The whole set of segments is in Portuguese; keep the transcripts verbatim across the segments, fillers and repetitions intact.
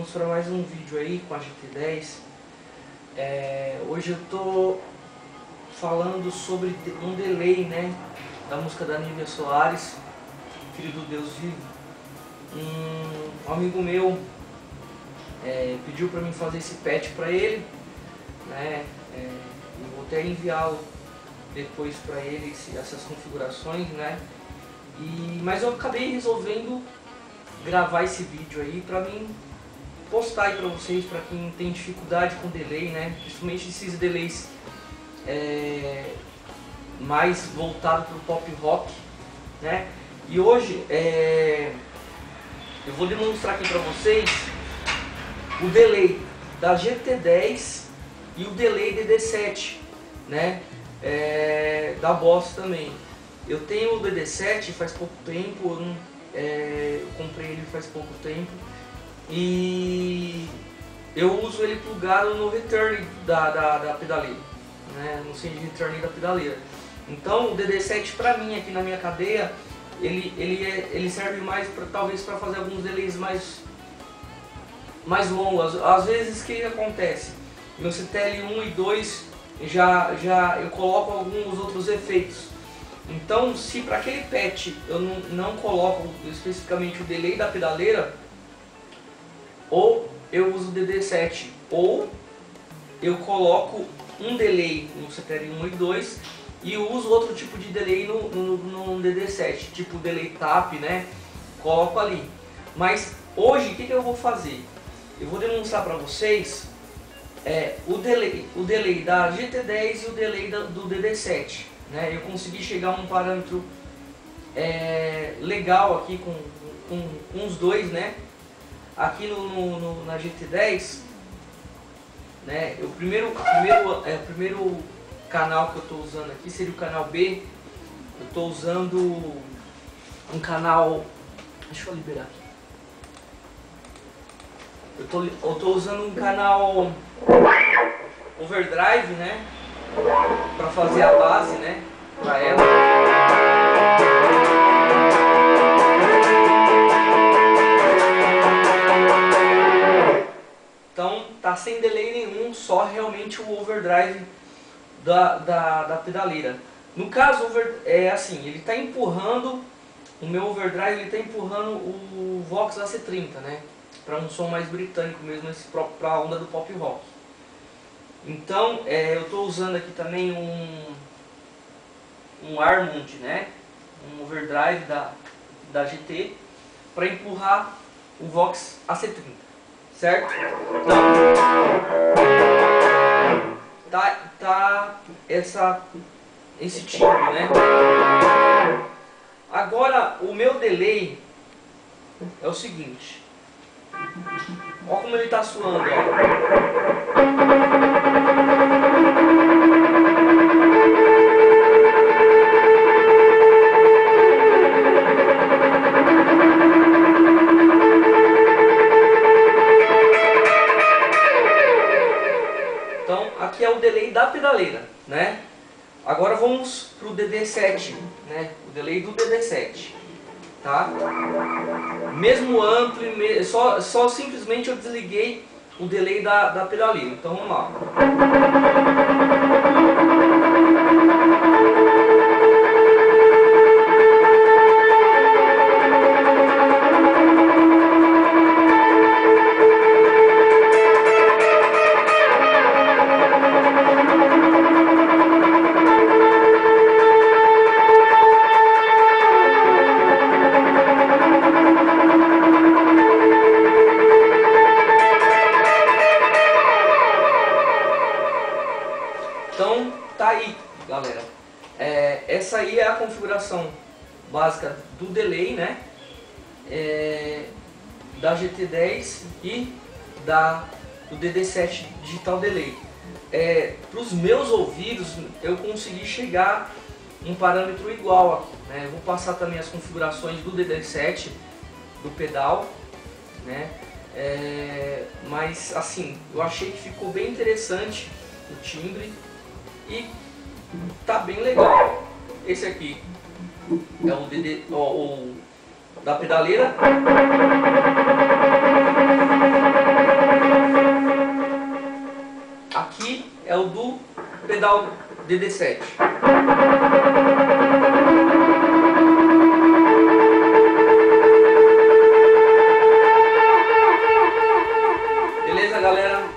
vamos para mais um vídeo aí com a G T dez. É, hoje eu tô falando sobre um delay, né, da música da Nívia Soares, Filho do Deus Vivo. Um amigo meu é, pediu para mim fazer esse patch para ele, né, é, eu vou até enviá-lo depois para ele essas configurações, né, e, mas eu acabei resolvendo gravar esse vídeo aí para mim postar aí para vocês, para quem tem dificuldade com delay, né, principalmente esses delays é, mais voltado para o pop rock, né. E hoje é, eu vou demonstrar aqui para vocês o delay da G T dez e o delay D D sete, né, é, da Boss também. Eu tenho o D D sete faz pouco tempo, eu, não, é, eu comprei ele faz pouco tempo e eu uso ele plugado no return da, da, da pedaleira, né, no send return da pedaleira. Então o D D sete para mim aqui na minha cadeia, ele, ele, é, ele serve mais pra, talvez para fazer alguns delays mais, mais longos. Às vezes o que acontece? Meu C T L um e dois já, já eu coloco alguns outros efeitos. Então, se para aquele patch eu não, não coloco especificamente o delay da pedaleira, ou eu uso o D D sete, ou eu coloco um delay no C T L um e dois e uso outro tipo de delay no, no, no D D sete, tipo delay tap, né? Coloco ali. Mas hoje o que, que eu vou fazer? Eu vou demonstrar para vocês é, o, delay, o delay da G T dez e o delay da, do D D sete. Né? Eu consegui chegar a um parâmetro é, legal aqui com, com, com os dois, né? Aqui no, no, no, na G T dez, né? O primeiro, primeiro, é, o primeiro canal que eu estou usando aqui seria o canal B. Eu estou usando um canal, deixa eu liberar aqui. Eu tô, eu tô usando um canal overdrive, né, para fazer a base, né, para ela. Então tá sem delay nenhum, só realmente o overdrive da, da, da pedaleira. No caso, over, é assim, ele está empurrando, o meu overdrive ele está empurrando o Vox A C trinta, né, para um som mais britânico mesmo, para a onda do pop rock. Então é, eu estou usando aqui também um, um Armond, né, um overdrive da, da G T, para empurrar o Vox A C trinta, certo? Então tá, tá essa, esse timbre, né? Agora o meu delay é o seguinte. Olha como ele está suando, ó. Então aqui é o delay da pedaleira, né? Agora vamos para o D D sete, né? O delay do D D sete. Tá? Mesmo ampli, só, só simplesmente eu desliguei o delay da, da pedaleira. Então vamos lá. Então tá aí, galera. É, essa aí é a configuração básica do delay, né? É, da G T dez e da, do D D sete Digital Delay. É, para os meus ouvidos eu consegui chegar em um parâmetro igual aqui, né? Eu vou passar também as configurações do D D sete, do pedal, né? É, mas assim, eu achei que ficou bem interessante o timbre. E tá bem legal. Esse aqui é o, D D, o, o da pedaleira. ligar o D D sete. Beleza, galera?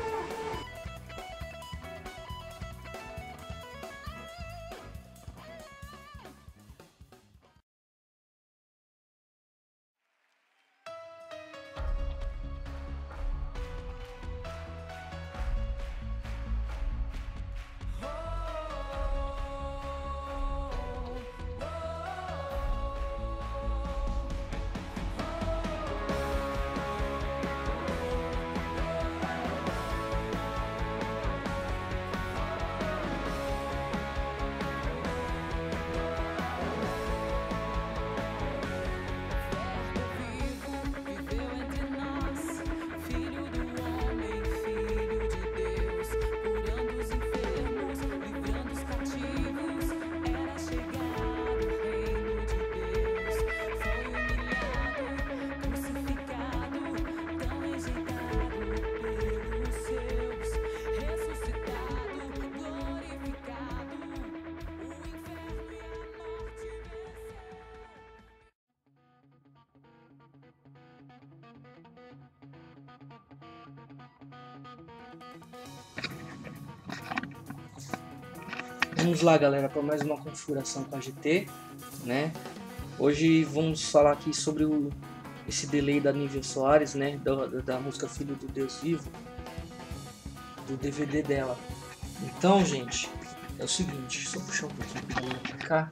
Vamos lá, galera, para mais uma configuração com a G T, né? Hoje vamos falar aqui sobre o, esse delay da Nívia Soares, né? Da, da música Filho do Deus Vivo, do D V D dela. Então, gente, é o seguinte, só puxar um pouquinho para cá.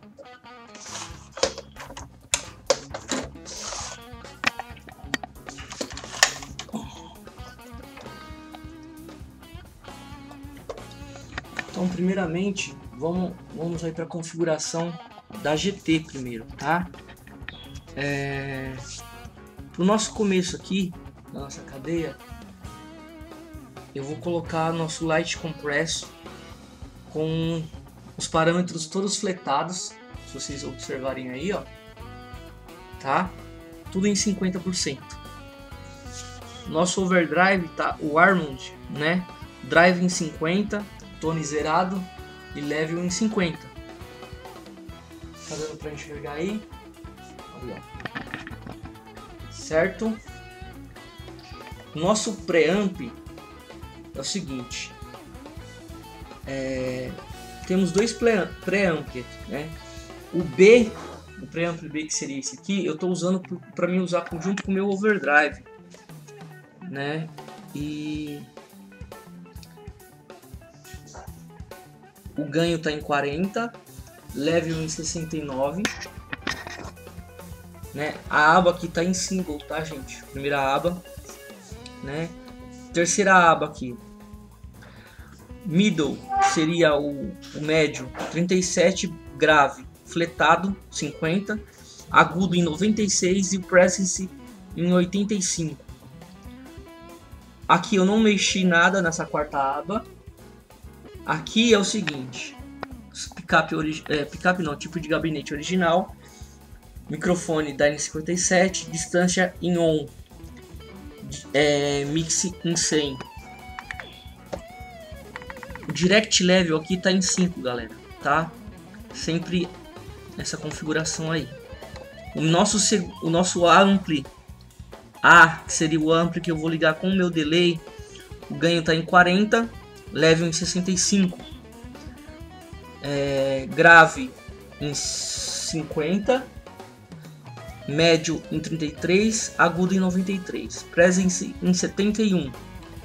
Então, primeiramente, vamos, vamos aí para a configuração da G T primeiro, tá? É... Pro nosso começo aqui, da nossa cadeia, eu vou colocar nosso Light Compress com os parâmetros todos fletados, se vocês observarem aí, ó, tá? Tudo em cinquenta por cento. Nosso overdrive tá o Armond, né? Drive em cinquenta, tone zerado e level em cinquenta. Tá dando pra enxergar aí? Olha, certo? Nosso preamp é o seguinte, é, temos dois preamp, né? O B, o preamp B, que seria esse aqui, eu estou usando para mim usar junto com o meu overdrive, né? E o ganho está em quarenta, level em sessenta e nove, né? A aba aqui está em single, tá, gente? Primeira aba, né? Terceira aba aqui, middle seria o, o médio, trinta e sete, grave, fletado, cinquenta, agudo em noventa e seis e o presence em oitenta e cinco. Aqui eu não mexi nada nessa quarta aba. Aqui é o seguinte, picape, é, picape não, tipo de gabinete original, microfone da N cinquenta e sete, distância em on, é, mix em cem. O direct level aqui tá em cinco, galera, tá? Sempre essa configuração aí. O nosso, o nosso ampli A, que seria o ampli que eu vou ligar com o meu delay, o ganho tá em quarenta, level em sessenta e cinco, é, grave em cinquenta, médio em trinta e três, agudo em noventa e três, presence em setenta e um.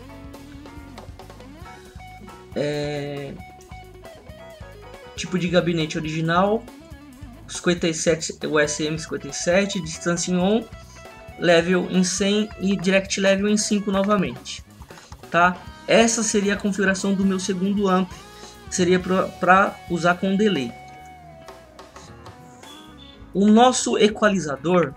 É, tipo de gabinete original, cinquenta e sete, o S M cinquenta e sete, distância em on, level em cem e direct level em cinco novamente, tá? Essa seria a configuração do meu segundo amp, que seria para usar com delay. O nosso equalizador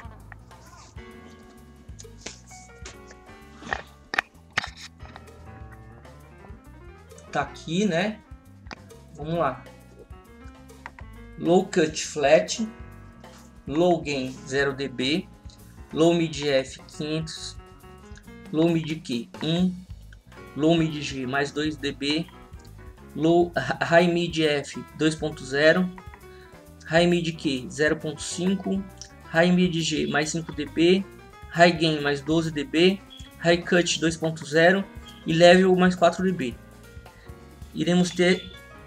tá aqui, né? Vamos lá. Low cut flat, low gain zero decibéis, low mid F quinhentos, low mid Q um, low mid G mais dois decibéis, low, high mid F dois ponto zero, high mid Q zero ponto cinco, high mid G mais cinco decibéis, high gain mais doze decibéis, high cut dois ponto zero e level mais quatro decibéis. Iremos ter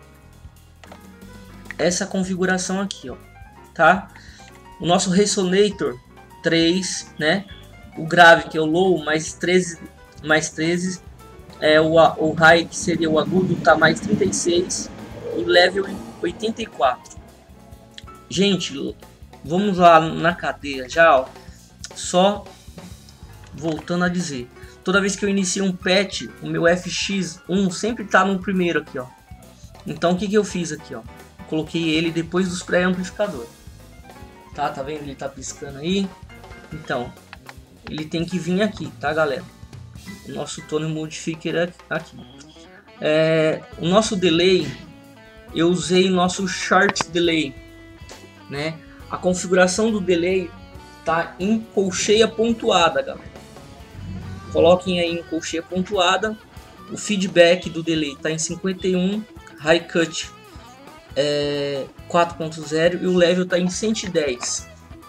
essa configuração aqui, ó, tá? O nosso resonator três, né? O grave, que é o low, mais treze, mais treze, é o, o high, que seria o agudo, tá mais trinta e seis e o level oitenta e quatro. Gente, vamos lá na cadeia já, ó. Só voltando a dizer, toda vez que eu inicio um patch, o meu F X um sempre tá no primeiro aqui, ó. Então o que que eu fiz aqui, ó? Coloquei ele depois dos pré-amplificadores. Tá, tá vendo? Ele tá piscando aí. Então, ele tem que vir aqui, tá, galera? O nosso tone modifier aqui. É, o nosso delay, eu usei o nosso short delay, né? A configuração do delay tá em colcheia pontuada, galera. Coloquem aí em colcheia pontuada. O feedback do delay tá em cinquenta e um, high cut é, quatro ponto zero e o level tá em cento e dez,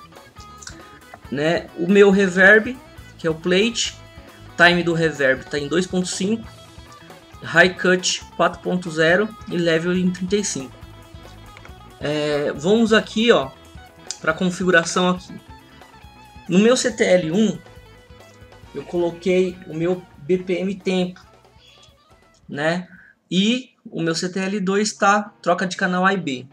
né? O meu reverb, que é o plate, time do reverb tá em dois ponto cinco, high cut quatro ponto zero e level em trinta e cinco. É, vamos aqui, ó, para configuração aqui. No meu C T L um eu coloquei o meu B P M tempo, né? E o meu C T L dois tá troca de canal A e B.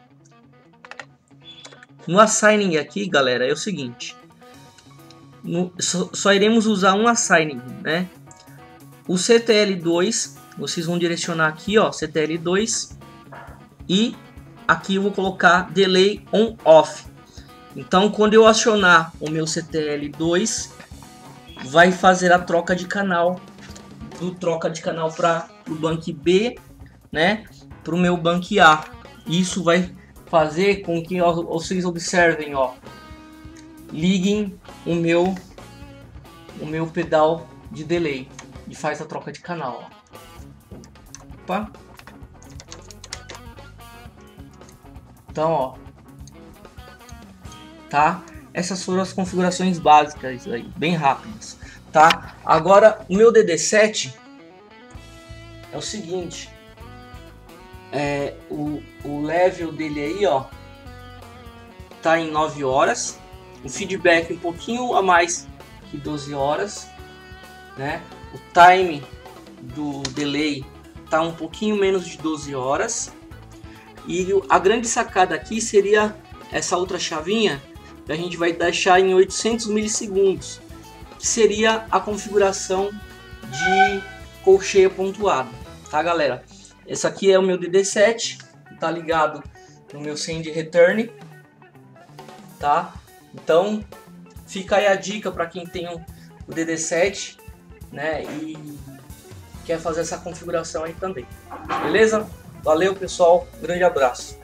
No assigning aqui, galera, é o seguinte. No, só, só iremos usar um assigning, né? O C T L dois, vocês vão direcionar aqui, ó, C T L dois, e aqui eu vou colocar delay on off. Então, quando eu acionar o meu C T L dois, vai fazer a troca de canal, do troca de canal para o banco B, né, para o meu banco A. Isso vai fazer com que ó, vocês observem, ó, liguem o meu o meu pedal de delay e faz a troca de canal, ó. Opa. Então, ó, tá? Essas foram as configurações básicas aí, bem rápidas, tá? Agora o meu D D sete é o seguinte, é, o, o level dele aí, ó, tá em nove horas, o feedback um pouquinho a mais que doze horas, né? O time do delay tá um pouquinho menos de doze horas, e a grande sacada aqui seria essa outra chavinha que a gente vai deixar em oitocentos milissegundos, que seria a configuração de colcheia pontuada, tá, galera? Esse aqui é o meu D D sete, tá ligado no meu send return, tá? Então fica aí a dica para quem tem o D D sete, né, e quer fazer essa configuração aí também, beleza? Valeu, pessoal, grande abraço.